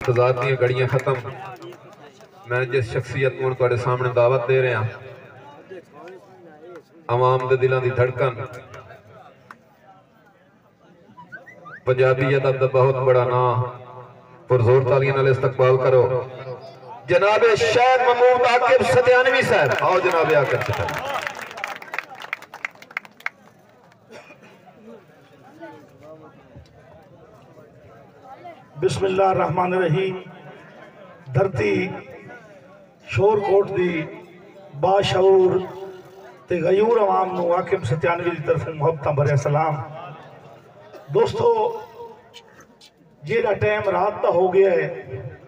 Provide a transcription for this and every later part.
इंतजार दी घड़ियां खत्म। मैं जिस शख्सियत को तुहाडे सामने दावत दे रहा, आवाम दे दिलों की धड़कन, पंजाबी अदब दा बहुत बड़ा नाम, पुरजोर तालियां नाल इस्तकबाल करो जनाब शेख महमूद आकिब सत्यानवी साहब। आओ जनाब आकिब सत्यानवी। बिस्मिल्लाह रहमान रहीम। धरती शोरकोट दी बाशऊर ते गयूर अवाम नूं आकिब सत्यानवी की तरफ मुहब्बत भरे सलाम। दोस्तों, जेड़ा टाइम रात का हो गया है,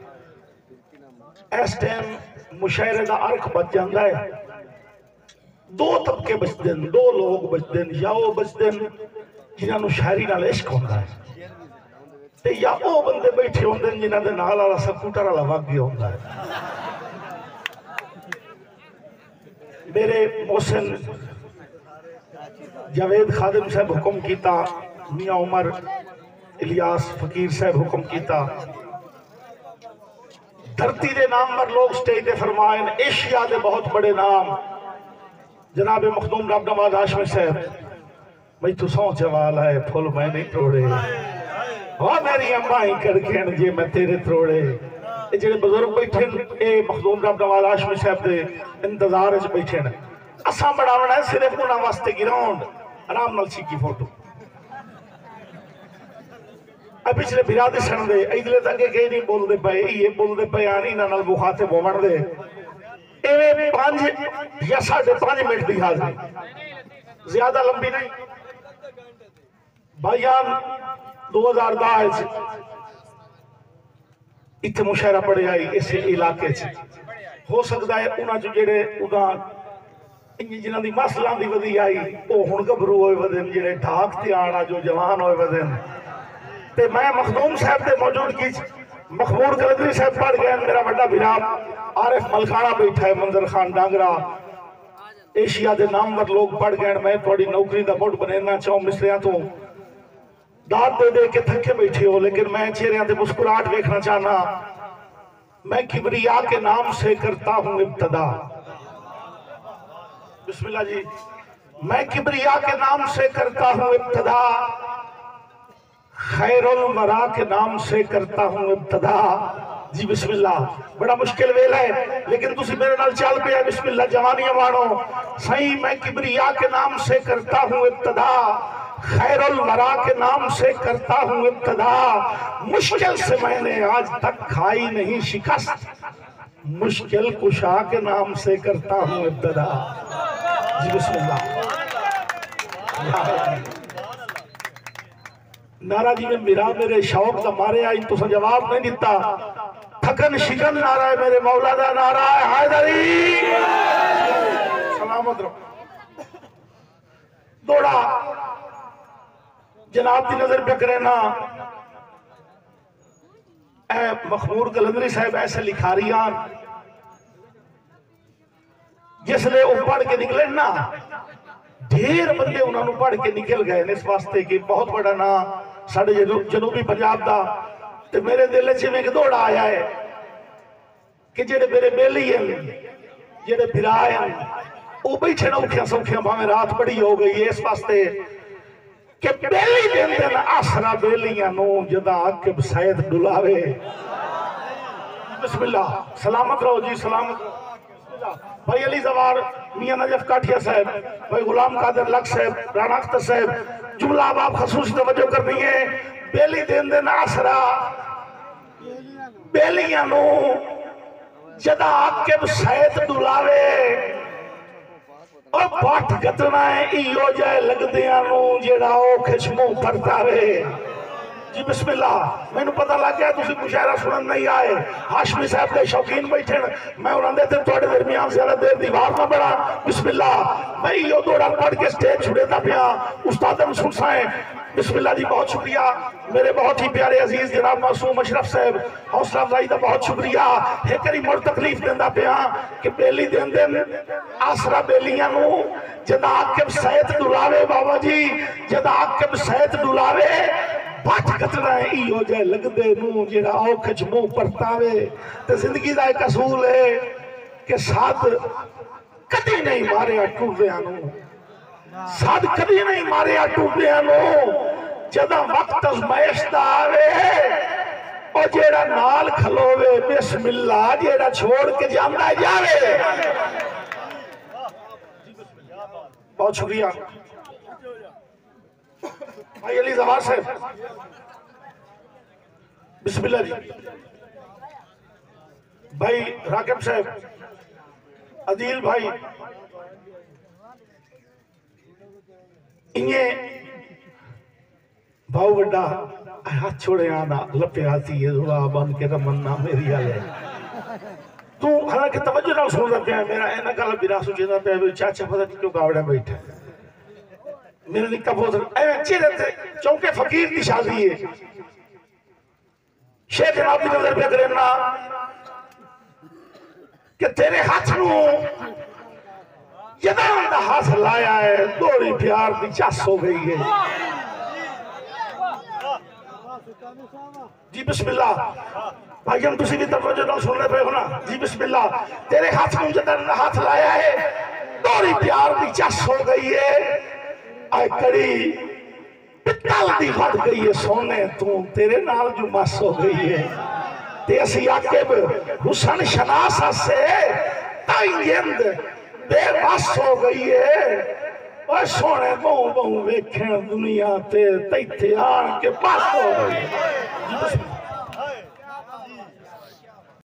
इस टाइम मुशायरे का अर्क बच जाता है। दो तबके बचते हैं, दो लोग बचते हैं। या वो बचते हैं जिन्होंने शायरी नाल इश्क होता है, ते या वो बंदे बैठे होंगे जिन्हों के नाल वाला स्कूटर वाला वग गया होता है। मेरे मोहसिन जावेद खादिम साहब हुक्म किया, मियाँ उमर इलियास फकीर साहब हुक्म किया, धरती के नाम पर लोग स्टेज पे फरमाए एशिया के बहुत बड़े नाम जनाब मखदूम रब नवाज हाशमी साहब। मैं तू सौ जवाल है फुल मैं नहीं तोड़े, हाँ मेरी अम्मा ही कड़के जे मैं तेरे तोड़े। जे बुजुर्ग बैठे ये मखदूम रब नवाज हाशमी साहब के इंतजार च बैठे ने। असा बनावना है सिर्फ उन्होंने वास्ते ग्राउंड आराम नाल सीखी फोटो। पिछले बिरादे सन दे इधले तक कई नहीं बोलते पे, ये बोलते पे आनी इन्होंने मुखातिब होवन दे। इवें 5 या 5.5 मिनट की हाजिरी, ज्यादा लंबी नहीं। भाईयान 2010 इतने मुशायरा पढ़े आई इस इलाके हो सकता है उन्होंने जेडे जिन्हों की मसलों की वधी आई वो हुण घबरू होए वधन, जेडे ढाक ते आना जो जवान होए वधन। ते मैं मखदूम साहब के मौजूदगी मखबूर कलंदरी साहब पढ़ गए। मेरा बड़ा भिरा आरिफ मलखाना बैठा है, मंजर खान डांगरा, एशिया के नामवर लोग पढ़ गए। मैं थोड़ी नौकरी का मुठ बनना चाहूँ मिसरिया तो दाद दे के थके बैठे हो, लेकिन मैं चेहरे पे मुस्कुराहट देखना चाहना। मैं किबरिया के नाम से करता हूं इब्तदा। बिस्मिल्लाह जी। मैं किबरिया के नाम से करता हूं इब्तदा, खैरुल वरा के नाम से करता हूं इब्तदा। जी बिस्मिल्लाह। बड़ा मुश्किल वेला है लेकिन तुसी मेरे नाल चल पे। बिस्मिल्लाह जवानियां मानो सही। मैं किबरिया के नाम से करता हूं इब्तदा, खैरुल वरा के नाम से करता हूं इब्तदा। मुश्किल से मैंने आज तक खाई नहीं शिकस्त, मुश्किल कुशा के नाम से करता हूं इब्तदा। जी बिस्मिल्लाह। नारा जी में मेरा मेरे शौक का मारे आई तो जवाब नहीं दिता। थकन शिकन नारा है मेरे मौला का नारा है हैदरी। सलामत रहो। दौड़ा जनाब की नजर पे करेना मखबूर कलंदरी साहब ऐसे लिखारियान जिसने वो पढ़ के निकले ना, ढेर बंदे उन्होंने पढ़ के निकल गए इस वास्ते कि बहुत बड़ा ना साढ़े जनूबी पंजाब का। तो मेरे दिल च एक दौड़ा आया है कि जेडे मेरे बेली हैं, जेडे फिरा हैं, वो बैठे औखिया सौखिया भावें रात बड़ी हो गई है इस वास्ते कि बेली दिन दिन आसरा बेलियां नूं जदा आकिब सैयद डुलावे। बिस्मिल्लाह। सलामत रहो जी, सलामत रहो। भाई अली जवार, मियां नजफ काठिया साहब, भाई गुलाम कादर लक साहब, राणा अख्तर साहब, जुमला आप खसूस तवज्जो करनी है। बेली दिन दिन आसरा बेलियां नूं जदा आकिब सैयद डुलावे। और पाठ गतना है इो जाए लगदियां नूं जेड़ा ओ खिचमू परतावे। जी बिस्मिल्लाह। मैनू पता लग गया तुसी मुशायरा सुनन नहीं आए। हाशमी साहब के शौकीन बैठे, मैं उन्होंने थोड़े दरमियान ज्यादा देर दीवार ना बड़ा। बिस्मिल्लाह। मैं यो दौड़ा पढ़ के स्टेज छुड़ेता पिया उस्ताद सुनसा है। बिस्मिल्लाह जी, बहुत शुक्रिया मेरे बहुत ही प्यारे अजीज जनाब मासूम अशरफ साहब, हौसला अफजाई का बहुत शुक्रिया। एक बारी मुड़ तकलीफ देंदा पिया कि बेली दिन दिन आसरा बेलियां नूं जदा आकिब सैयद डुलावे। बाबा जी जदा आकिब सैयद डुलावे बट कतना इो जे लगदे नू जेड़ा औख च मुंह परतावे ते जिंदगी दा एक असूल है कि साध कदी नहीं मारे टूटिया नू साध कदी नहीं मारे टूटिया नू जदा वक्त अजमाइश दा आवे और जेड़ा नाल खलोवे बिस्मिल्लाह जेड़ा छोड़ के जांदा जावे। बहुत शुक्रिया भाई अली जवार साहब। बिस्मिल्लाह जी। भाई राकिब साहब, अदील भाई, इन्हें भाव बड़ा हाथ छोड़े आना लपे आती है दुआ बन के रमन्ना मेरी आले तू हालांकि तवज्जो नाल सुन रहा है मेरा एना गल बिरा सोचदा पे चाचा पता नहीं क्यों गावड़ा बैठा मेरे निक्का बहुत एवे चेहरे ते चौके फकीर की शादी है शेख जनाब की नजर पे करना कि तेरे हाथ नू जदा दा हाथ लाया है दोरी प्यार की चस हो गई है। जी बिस्मिल्लाह भाई हम तुसी भी तवज्जो नाल सुन रहे हो ना। जी बिस्मिल्लाह तेरे हाथ में जदा हाथ लाया है दोरी प्यार की चस हो गई है आई कड़ी पित्तल दी फट गई है सोने तू तेरे नाल जो मस हो गई है ते असी आकिब हुसन शनास से ताई जिंद बेबस हो गई है और सोने बहु बहु वेखें दुनिया ते तैथे आन के पास हो गई।